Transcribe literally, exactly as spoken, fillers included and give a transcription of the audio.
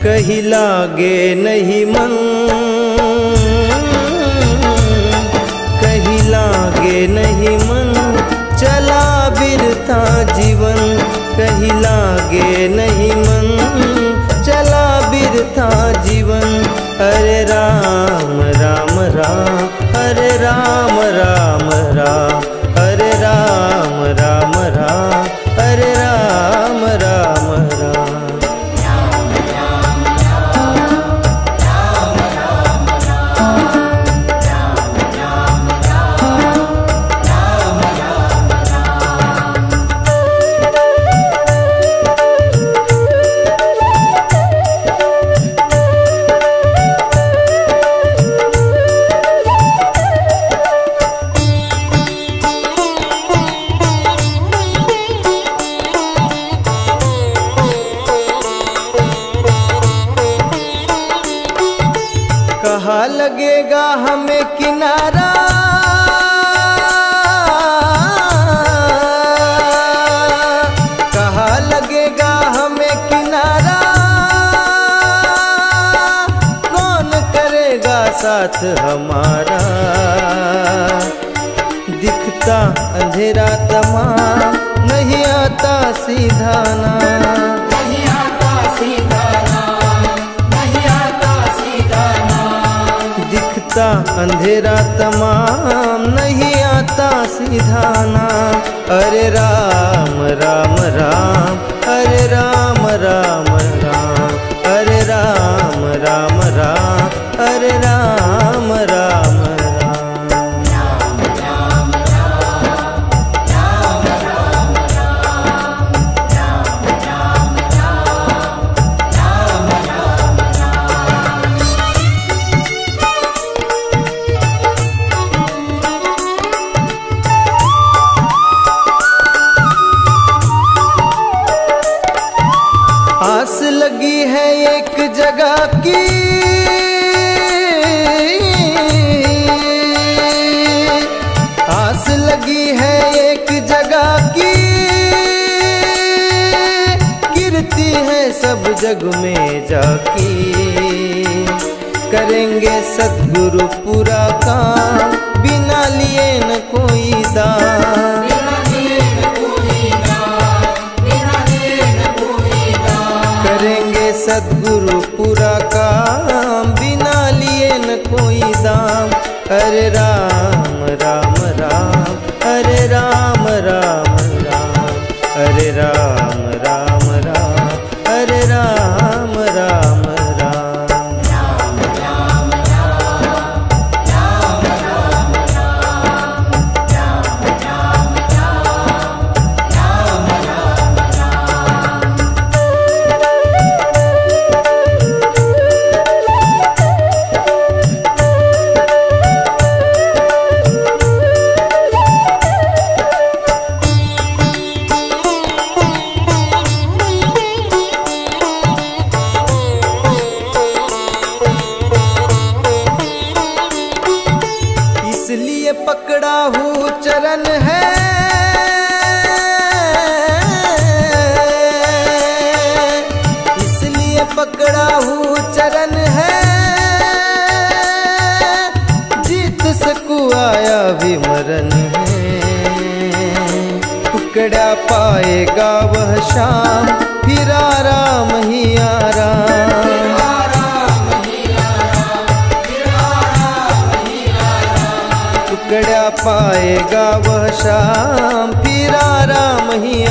कहीं लागे नहीं मन, कहीं लागे नहीं मन, चला बिरता जीवन। कहीं लागे नहीं मन, चला बिरता जीवन। हरे राम राम राम, हरे राम राम राम, हरे राम राम राम, हरे राम राम राम। कहाँ लगेगा हमें किनारा, कहाँ लगेगा हमें किनारा, कौन करेगा साथ हमारा। दिखता अंधेरा तमाम, नहीं आता सीधा ना, नहीं आता सीधा नाम, नहीं आता सीधा नाम। दिखता अंधेरा तमाम, नहीं आता सीधा नाम। अरे राम राम राम, अरे राम राम राम, अरे राम राम राम, अरे राम राम राम। आस लगी है एक जगह की, आस लगी है एक जगह की, गिरती है सब जग में जाकी। करेंगे सद्गुरु पूरा काम, बिना लिए न कोई दाम। करेंगे सद्गुरु पूरा काम, बिना लिए न कोई दाम। हरे राम राम राम, हरे राम राम राम, हरे राम राम राम, हरे राम राम राम। इसलिए पकड़ा हूँ चरण है, इसलिए पकड़ा हूँ चरण है, जीत सकूँ आया भी मरण है। टुकड़ा पाएगा वह शाम, फिर आराम ही आराम। टुकड़ा पाएगा वह शाम, फिर आराम ही